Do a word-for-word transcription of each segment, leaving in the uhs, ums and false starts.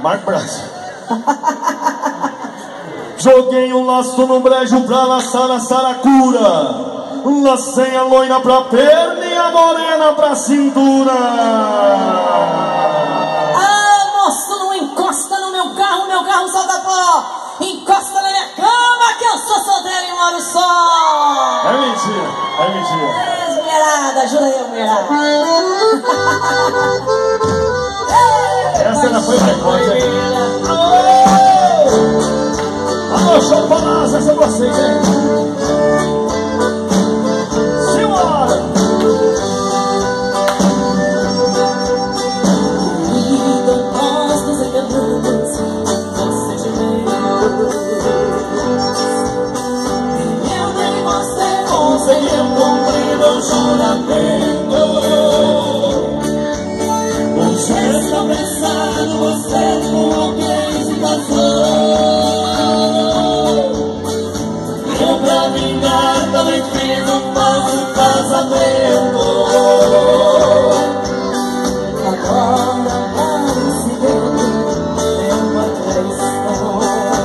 Marco Braz. Joguei um laço no brejo pra laçar a saracura. Lacei a loina pra perna e a morena pra cintura. Ah, moço, não encosta no meu carro, meu carro solta pó. Encosta na minha cama que eu sou solteiro e moro só. É mentira, é mentira. É, mulherada, ajuda aí, mulherada. Essa ainda foi recorde, hein? Alô, alô, show Palácio, essa é vocês, hein? Simbora! Então nós nos enganamos, você de medo. Eu nem você conseguiu cumprir o juramento. Hoje está pensando você com alguém se casou. Eu pra vingar também fiz um falso casamento. Agora parece ver é uma traição.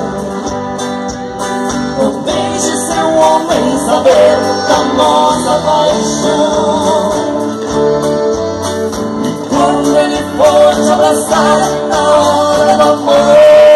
Não deixe seu homem saber da nossa paixão. Quando ele for te abraçar na hora do amor,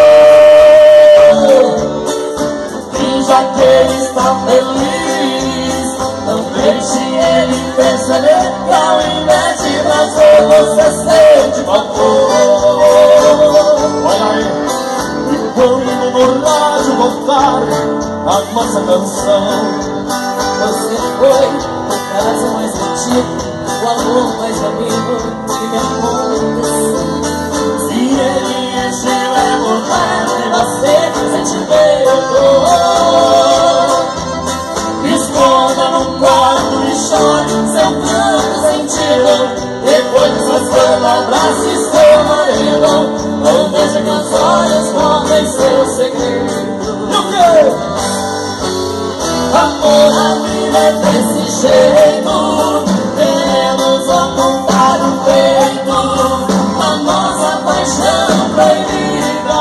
e já que ele está feliz, não deixe ele perceber que ao invés de prazer você sente vapor. Olha aí! E quando no rádio voltar a nossa canção, você foi a casa mais antiga, o amor mais amigo que me aconteceu. se ele estiver por perto E você sente medo. esconda no quarto e chore Seu canto sentido, depois de sua cama, abrace seu marido. Não deixe que os olhos contem seu segredo. E o quê? Amor, a vida é desse jeito. Queremos ocultar o peito, a nossa paixão proibida.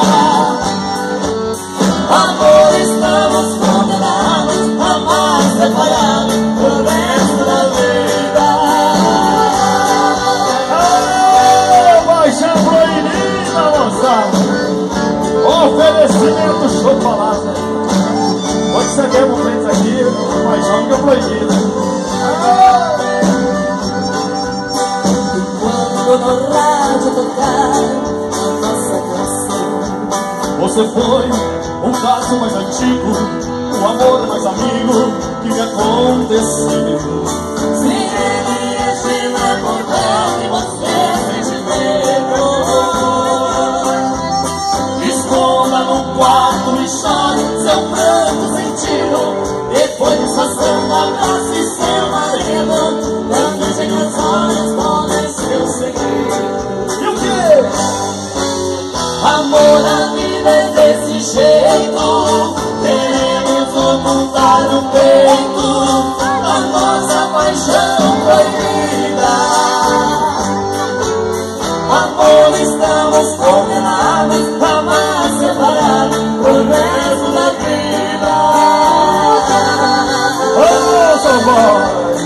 Amor, estamos condenados a mais separados pro resto da vida. Aê, paixão proibida, moçada! Oferecimento show Palácio. Pode ser que momentos aqui, paixão que é proibida. Quando no rádio tocar a nossa canção, Você foi um caso mais antigo, o amor mais amigo que me aconteceu. se ele estiver por perto e você sente medo, Esconda no quarto e chore seu pranto sentido, depois de sua samba, abrace seu marido. Não deixe que os olhos escondem seu segredo. E o quê? Amor, a vida é desse jeito. Queremos ocultar no peito a nossa paixão proibida. Amor, estamos condenados a mais separados pro resto da vida. Ô, São Paulo!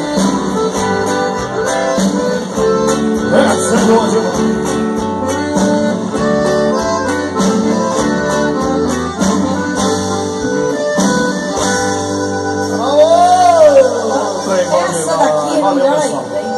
Essa é boa demais. Essa daqui é melhor ainda, hein?